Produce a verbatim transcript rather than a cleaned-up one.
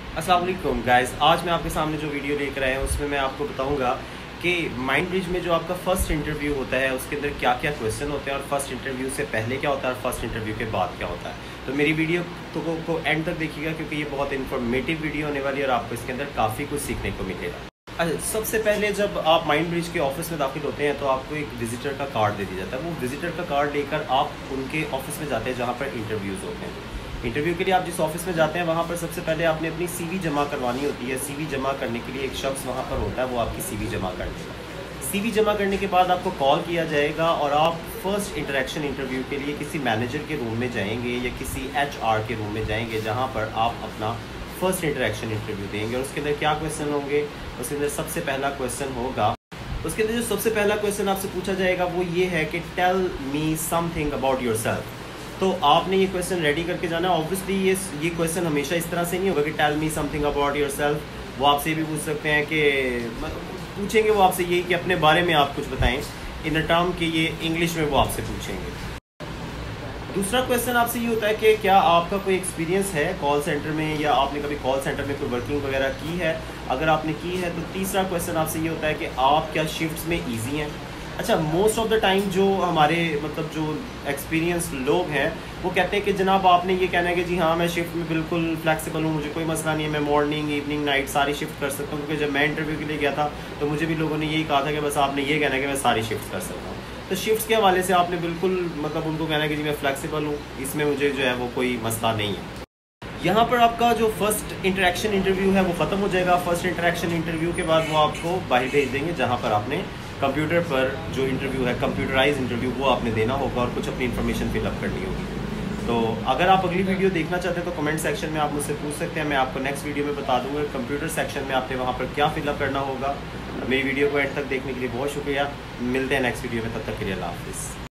अस्सलाम वालेकुम गाइस, आज मैं आपके सामने जो वीडियो लेकर आया हूँ उसमें मैं आपको बताऊंगा कि माइंड ब्रिज में जो आपका फर्स्ट इंटरव्यू होता है उसके अंदर क्या क्या क्वेश्चन होते हैं और फर्स्ट इंटरव्यू से पहले क्या होता है और फर्स्ट इंटरव्यू के बाद क्या होता है। तो मेरी वीडियो तो को, को एंड तक देखिएगा क्योंकि ये बहुत इन्फॉर्मेटिव वीडियो होने वाली है और आपको इसके अंदर काफ़ी कुछ सीखने को मिलेगा। अच्छा, सबसे पहले जब आप माइंड ब्रिज के ऑफिस में दाखिल होते हैं तो आपको एक विजिटर का कार्ड दे दिया जाता है। वो विजिटर का कार्ड लेकर आप उनके ऑफिस में जाते हैं जहाँ पर इंटरव्यूज़ होते हैं। इंटरव्यू के लिए आप जिस ऑफिस में जाते हैं वहाँ पर सबसे पहले आपने अपनी सीवी जमा करवानी होती है। सीवी जमा करने के लिए एक शख्स वहाँ पर होता है, वो आपकी सीवी जमा कर देगा। सीवी जमा करने के बाद आपको कॉल किया जाएगा और आप फर्स्ट इंटरेक्शन इंटरव्यू के लिए किसी मैनेजर के रूम में जाएंगे या किसी एचआर के रूम में जाएंगे जहाँ पर आप अपना फर्स्ट इंटरेक्शन इंटरव्यू देंगे। और उसके अंदर क्या क्वेश्चन होंगे? उसके अंदर सबसे पहला क्वेश्चन होगा, उसके अंदर जो सबसे पहला क्वेश्चन आपसे पूछा जाएगा वो ये है कि tell me something about yourself. तो आपने ये क्वेश्चन रेडी करके जाना है। ऑब्वियसली ये ये क्वेश्चन हमेशा इस तरह से नहीं होगा कि tell me something about yourself. वो आपसे भी पूछ सकते हैं कि पूछेंगे वो आपसे यही कि अपने बारे में आप कुछ बताएं इन टर्म के, ये इंग्लिश में वो आपसे पूछेंगे। दूसरा क्वेश्चन आपसे ये होता है कि क्या आपका कोई एक्सपीरियंस है कॉल सेंटर में या आपने कभी कॉल सेंटर में कोई वर्किंग वगैरह की है। अगर आपने की है तो तीसरा क्वेश्चन आपसे ये होता है कि आप क्या शिफ्ट्स में ईजी हैं। अच्छा, मोस्ट ऑफ द टाइम जो हमारे मतलब जो एक्सपीरियंस लोग हैं वो कहते हैं कि जनाब आपने ये कहना है कि जी हाँ मैं शिफ्ट में बिल्कुल फ्लेक्सिबल हूँ, मुझे कोई मसला नहीं है, मैं मॉर्निंग इवनिंग नाइट सारी शिफ्ट कर सकता हूँ। क्योंकि जब मैं इंटरव्यू के लिए गया था तो मुझे भी लोगों ने यही कहा था कि बस आपने ये कहना है कि मैं सारी शिफ्ट कर सकता हूँ। तो शिफ्ट्स के हवाले से आपने बिल्कुल मतलब उनको कहना है कि जी मैं फ्लेक्सिबल हूँ, इसमें मुझे जो है वो कोई मसला नहीं है। यहाँ पर आपका जो फर्स्ट इंटरेक्शन इंटरव्यू है वो ख़त्म हो जाएगा। फर्स्ट इंटरेक्शन इंटरव्यू के बाद वो आपको बाहर भेज देंगे जहाँ पर आपने कंप्यूटर पर जो इंटरव्यू है, कंप्यूटराइज इंटरव्यू, वो आपने देना होगा और कुछ अपनी इन्फॉर्मेशन फिलअप करनी होगी। तो अगर आप अगली वीडियो देखना चाहते हैं तो कमेंट सेक्शन में आप मुझसे पूछ सकते हैं, मैं आपको नेक्स्ट वीडियो में बता दूंगा कंप्यूटर सेक्शन में आपने वहाँ पर क्या फिलअप करना होगा। मेरी वीडियो को एंड तक देखने के लिए बहुत शुक्रिया। मिलते हैं नेक्स्ट वीडियो में, तब तक के लिए अल्लाह हाफिज़।